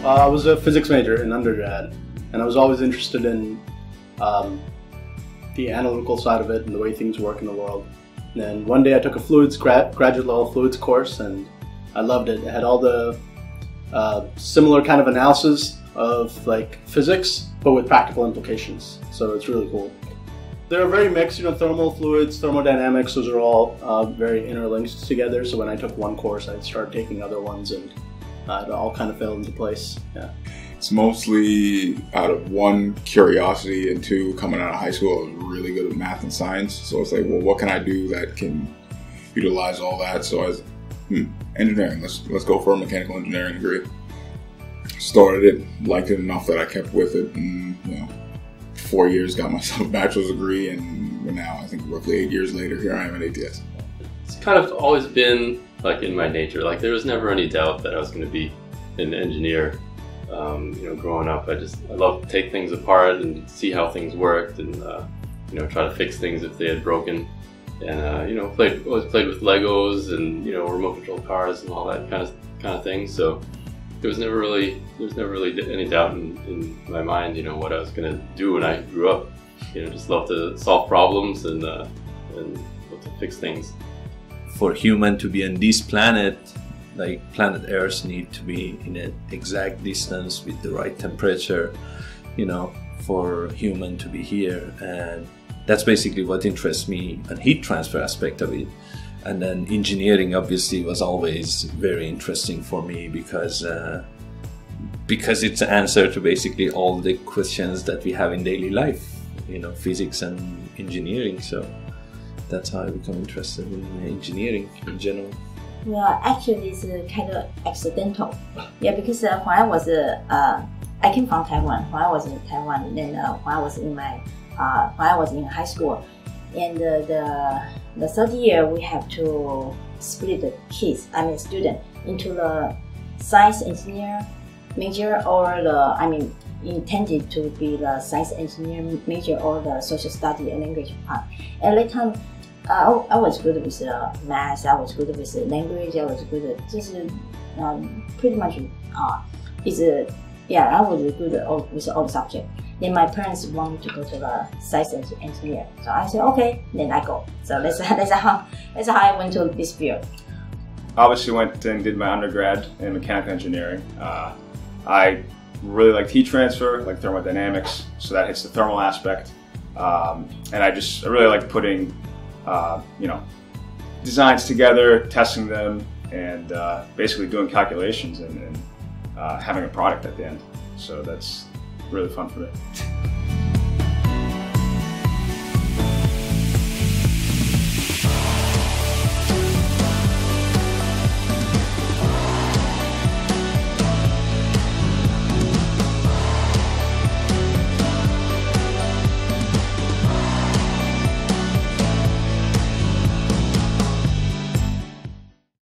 I was a physics major in undergrad, and I was always interested in the analytical side of it and the way things work in the world. And then one day I took a fluids graduate level fluids course, and I loved it. It had all the similar kind of analysis of like physics, but with practical implications. So it's really cool. They're very mixed, thermal fluids, thermodynamics, those are all very interlinked together. So when I took one course, I'd start taking other ones, and it all kind of fell into place. Yeah. It's mostly out of one, curiosity, and two, coming out of high school, I was really good at math and science. So it's like, well, what can I do that can utilize all that? So I was, engineering, let's go for a mechanical engineering degree. Started it, liked it enough that I kept with it, and 4 years, got myself a bachelor's degree, and now I think roughly 8 years later, here I am at ATS. It's kind of always been like in my nature. Like there was never any doubt that I was going to be an engineer. Growing up, I love to take things apart and see how things worked, and try to fix things if they had broken. And always played with Legos and remote control cars and all that kind of thing. So there was never really any doubt in my mind, what I was going to do when I grew up. Just love to solve problems and love to fix things. For human to be on this planet, like planet Earth need to be in an exact distance with the right temperature, for human to be here. And that's basically what interests me, and heat transfer aspect of it. And then engineering obviously was always very interesting for me because it's an answer to basically all the questions that we have in daily life, physics and engineering. So that's how I become interested in engineering in general. Well, actually, it's kind of accidental. Yeah, because when I was I came from Taiwan. When I was in Taiwan, then when I was in high school, and the third year we have to split the student into the science engineer major or intended to be the science engineer major or the social study and language part. At that time, I was good with math, I was good with language, I was good at just pretty much I was good with all the subjects. Then my parents wanted to go to the science engineer, so I said okay, then I go. So that's how I went to this field. Obviously went and did my undergrad in mechanical engineering. I really liked heat transfer, like thermodynamics, so that hits the thermal aspect. And I really like putting designs together, testing them, and basically doing calculations and having a product at the end. So that's really fun for me.